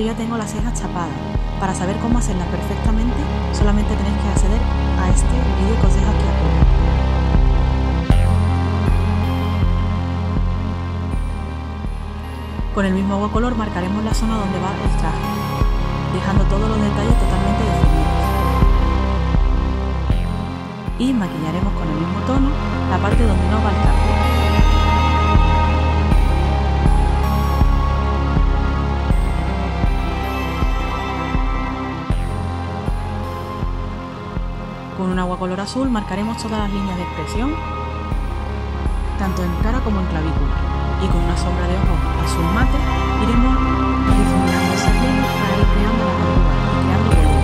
yo ya tengo las cejas chapadas. Para saber cómo hacerlas perfectamente, solamente tenéis que acceder a este vídeo que os dejo aquí abajo. Con el mismo agua color marcaremos la zona donde va el traje, dejando todos los detalles totalmente definidos. Y maquillaremos con el mismo tono la parte donde no va el traje. Con un agua color azul marcaremos todas las líneas de expresión, tanto en cara como en clavícula, y con una sombra de ojos azul mate iremos difuminando esas líneas para ir creando la curva y creando volumen.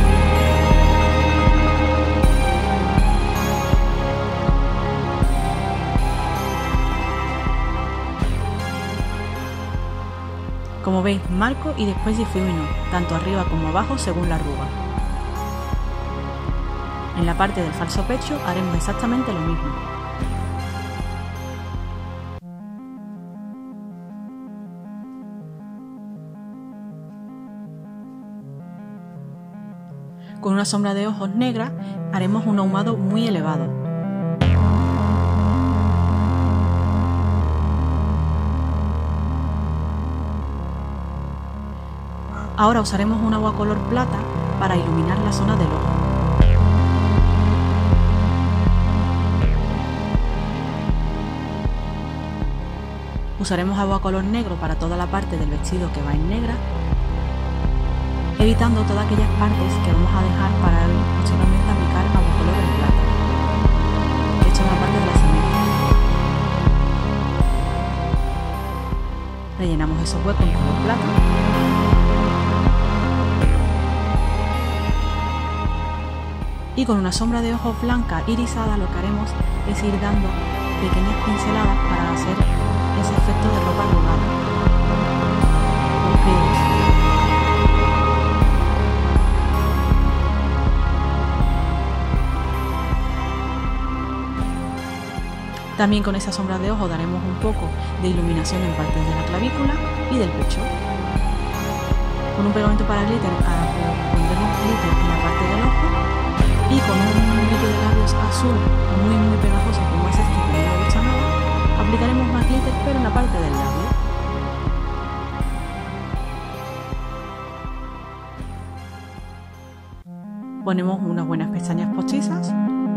Como veis, marco y después difumino, tanto arriba como abajo según la arruga. En la parte del falso pecho haremos exactamente lo mismo. Con una sombra de ojos negra haremos un ahumado muy elevado. Ahora usaremos un agua color plata para iluminar la zona del ojo. Usaremos agua color negro para toda la parte del vestido que va en negra, evitando todas aquellas partes que vamos a dejar para posteriormente aplicar agua color en plata, que esto es la parte de la simetría. Rellenamos esos huecos con color plata. Y con una sombra de ojos blanca irisada lo que haremos es ir dando pequeñas pinceladas para hacer ese efecto de ropa arrugada. También con esa sombra de ojo daremos un poco de iluminación en partes de la clavícula y del pecho. Con un pegamento para glitter pondremos glitter en la parte del ojo y con un brillo de labios azul muy pegajoso como es este que no me gusta nada, aplicaremos más glitter pero en la parte del labio. Ponemos unas buenas pestañas postizas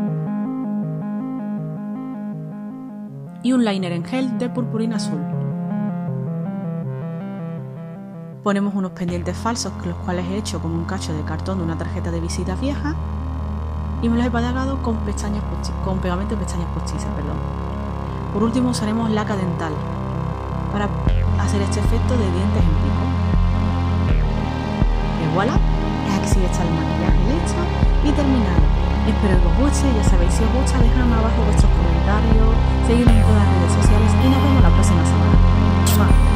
y un liner en gel de purpurina azul. Ponemos unos pendientes falsos, los cuales he hecho con un cacho de cartón de una tarjeta de visita vieja y me los he pegado con pegamento de pestañas postizas. Por último usaremos laca dental para hacer este efecto de dientes en pico. Y voilà, así está el maquillaje listo y terminado. Espero que os guste, ya sabéis, si os gusta dejadme abajo vuestros comentarios, seguidme en todas las redes sociales y nos vemos la próxima semana. ¡Mua!